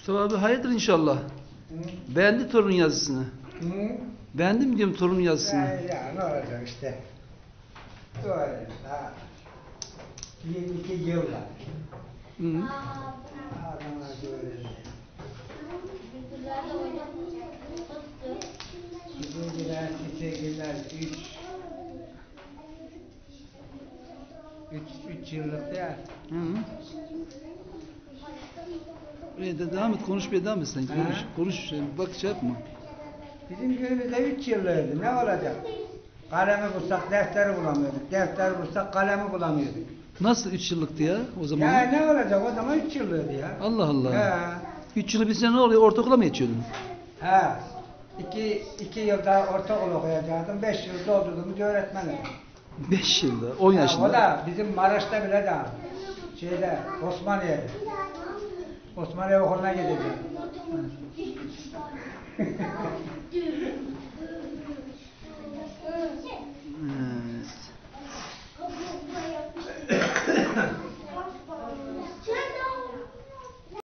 Mustafa abi hayırdır inşallah. Hı? Beğendi torun yazısını. Hı? Beğendi mi diyorum torun yazısını. Ya ne olacak işte. Böyle daha 22 yıl var. Hı. Adamlar böyle. Çiçekler, çiçekler 3 yıllık ya. Hı. Devam et, konuşmaya devam et sen. Konuş, Ha? konuş. Bak şey yapma. Bizim köyümüzde 3 yıllıydı. Ne olacak? Kalemi bulsak defteri bulamıyorduk. Defteri bulsak kalemi bulamıyorduk. Nasıl 3 yıllıktı ya o zaman? Ya ne olacak? O zaman 3 yıllıydı ya. Allah Allah. He. 3 yılı bitse ne oluyor? Ortaokula mı geçiyordun? He. 2 yılda ortaokul okuyacaktım. 5 yıl doldurdum öğretmenim. 5 yılda, 10 Ha, yaşında. o da bizim Maraş'ta bile de şeyde Osmaniye'de. Osmaniye okuluna gideceğim.